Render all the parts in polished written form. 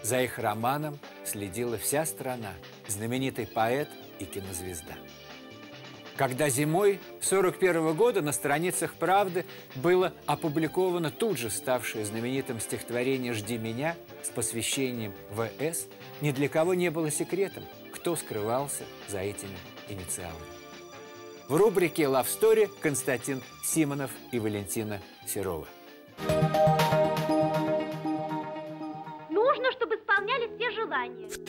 За их романом следила вся страна, знаменитый поэт и кинозвезда. Когда зимой 1941 года на страницах «Правды» было опубликовано тут же ставшее знаменитым стихотворение «Жди меня» с посвящением В.С., ни для кого не было секретом, кто скрывался за этими инициалами. В рубрике «Love Story» Константин Симонов и Валентина Серова. Нужно, чтобы исполнялись все желания. В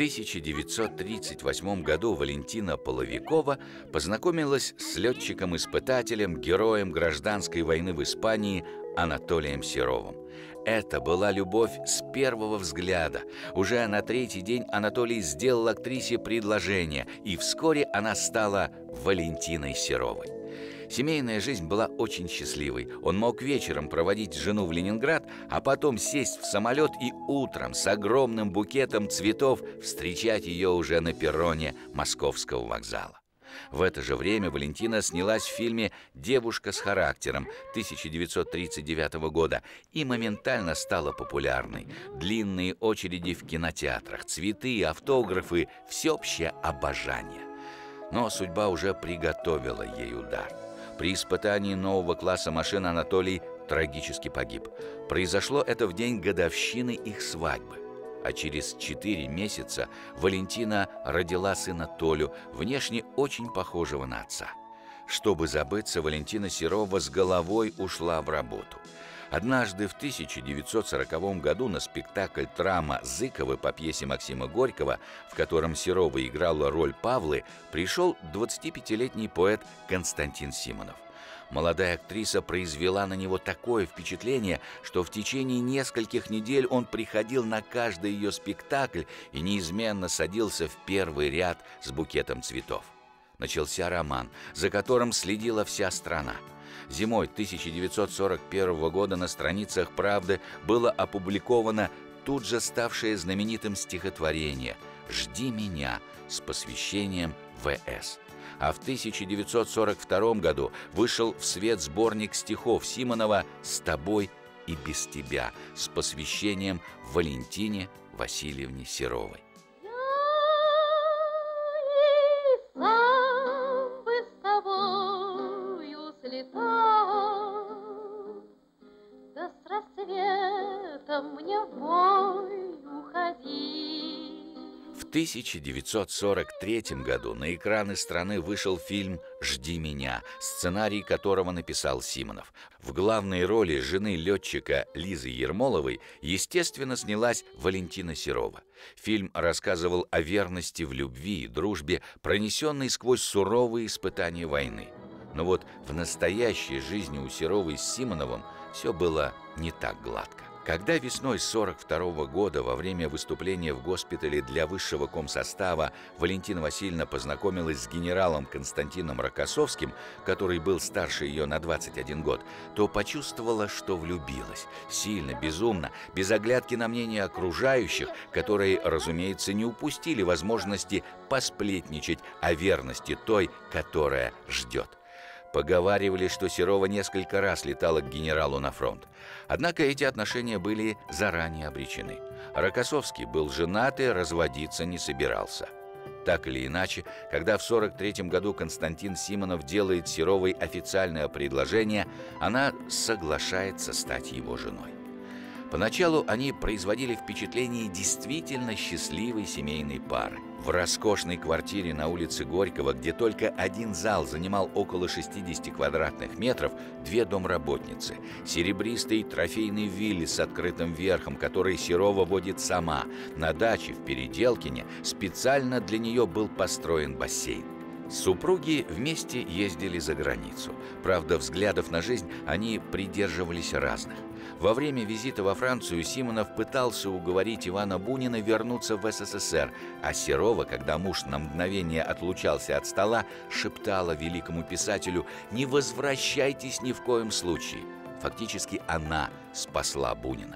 1938 году Валентина Половикова познакомилась с летчиком-испытателем, героем гражданской войны в Испании Анатолием Серовым. Это была любовь с первого взгляда. Уже на третий день Анатолий сделал актрисе предложение, и вскоре она стала Валентиной Серовой. Семейная жизнь была очень счастливой. Он мог вечером проводить жену в Ленинград, а потом сесть в самолет и утром с огромным букетом цветов встречать ее уже на перроне Московского вокзала. В это же время Валентина снялась в фильме «Девушка с характером» 1939 года и моментально стала популярной. Длинные очереди в кинотеатрах, цветы, автографы, всеобщее обожание. Но судьба уже приготовила ей удар. При испытании нового класса машин Анатолий трагически погиб. Произошло это в день годовщины их свадьбы. А через 4 месяца Валентина родила сына Толю, внешне очень похожего на отца. Чтобы забыться, Валентина Серова с головой ушла в работу. Однажды в 1940 году на спектакль «Драма» Зыковы по пьесе Максима Горького, в котором Серова играла роль Павлы, пришел 25-летний поэт Константин Симонов. Молодая актриса произвела на него такое впечатление, что в течение нескольких недель он приходил на каждый ее спектакль и неизменно садился в первый ряд с букетом цветов. Начался роман, за которым следила вся страна. Зимой 1941 года на страницах «Правды» было опубликовано тут же ставшее знаменитым стихотворение «Жди меня» с посвящением В.С. А в 1942 году вышел в свет сборник стихов Симонова «С тобой и без тебя» с посвящением Валентине Васильевне Серовой. Да с рассветом мне в бой уходи. В 1943 году на экраны страны вышел фильм «Жди меня», сценарий которого написал Симонов. В главной роли жены летчика Лизы Ермоловой, естественно, снялась Валентина Серова. Фильм рассказывал о верности в любви и дружбе, пронесенной сквозь суровые испытания войны. Но вот в настоящей жизни у Серовой с Симоновым все было не так гладко. Когда весной 1942 года во время выступления в госпитале для высшего комсостава Валентина Васильевна познакомилась с генералом Константином Рокоссовским, который был старше ее на 21 год, то почувствовала, что влюбилась. Сильно, безумно, без оглядки на мнение окружающих, которые, разумеется, не упустили возможности посплетничать о верности той, которая ждет. Поговаривали, что Серова несколько раз летала к генералу на фронт. Однако эти отношения были заранее обречены. Рокоссовский был женат и разводиться не собирался. Так или иначе, когда в 1943 году Константин Симонов делает Серовой официальное предложение, она соглашается стать его женой. Поначалу они производили впечатление действительно счастливой семейной пары. В роскошной квартире на улице Горького, где только один зал занимал около 60 квадратных метров, 2 домработницы, серебристый трофейный вилле с открытым верхом, который Серова водит сама, на даче в Переделкине специально для нее был построен бассейн. Супруги вместе ездили за границу. Правда, взглядов на жизнь они придерживались разных. Во время визита во Францию Симонов пытался уговорить Ивана Бунина вернуться в СССР, а Серова, когда муж на мгновение отлучался от стола, шептала великому писателю: «Не возвращайтесь ни в коем случае». Фактически она спасла Бунина.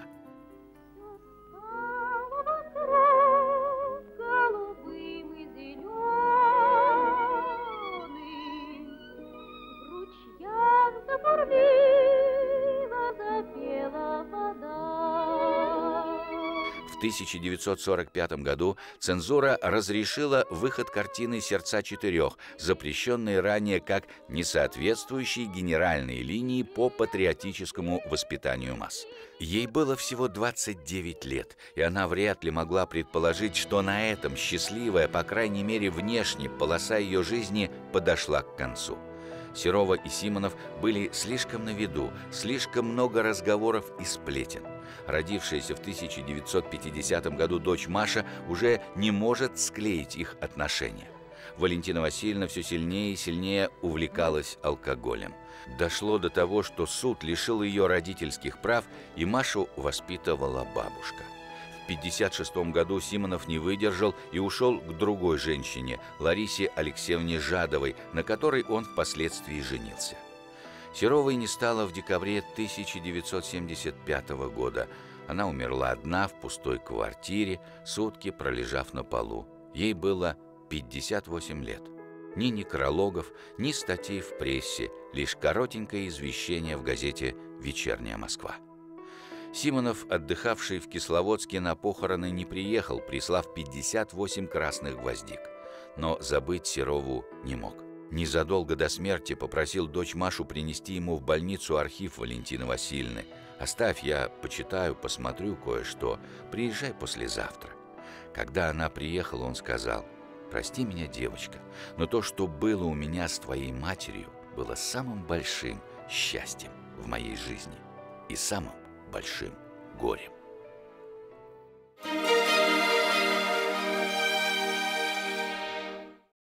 В В 1945 году цензура разрешила выход картины «Сердца четырех», запрещенной ранее как несоответствующей генеральной линии по патриотическому воспитанию масс. Ей было всего 29 лет, и она вряд ли могла предположить, что на этом счастливая, по крайней мере внешне, полоса ее жизни подошла к концу. Серова и Симонов были слишком на виду, слишком много разговоров и сплетен. Родившаяся в 1950 году дочь Маша уже не может склеить их отношения. Валентина Васильевна все сильнее и сильнее увлекалась алкоголем. Дошло до того, что суд лишил ее родительских прав, и Машу воспитывала бабушка. В 1956 году Симонов не выдержал и ушел к другой женщине, Ларисе Алексеевне Жадовой, на которой он впоследствии женился. Серовой не стало в декабре 1975 года. Она умерла одна в пустой квартире, сутки пролежав на полу. Ей было 58 лет. Ни некрологов, ни статей в прессе, лишь коротенькое извещение в газете «Вечерняя Москва». Симонов, отдыхавший в Кисловодске, на похороны не приехал, прислав 58 красных гвоздик. Но забыть Серову не мог. Незадолго до смерти попросил дочь Машу принести ему в больницу архив Валентины Васильевны. «Оставь, я почитаю, посмотрю кое-что. Приезжай послезавтра». Когда она приехала, он сказал: «Прости меня, девочка, но то, что было у меня с твоей матерью, было самым большим счастьем в моей жизни и самым большим горем».